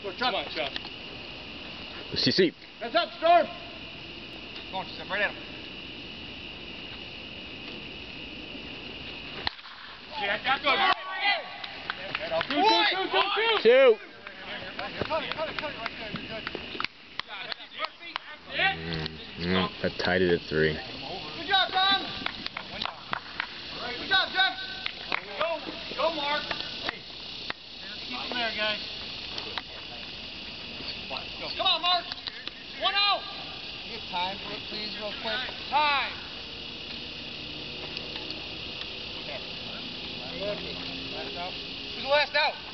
Go, Chuck. Come on, Chuck. CC. Heads up, Storm. Come on, step right at him. Yeah, that's good. Two. That tied it at 3. Good job, Tom. Good job, Jeff. Go, Mark. Keep him there, guys. Come on, Mark. 1-0. Get time for it, please, real quick. Time. Last out. Who's the last out?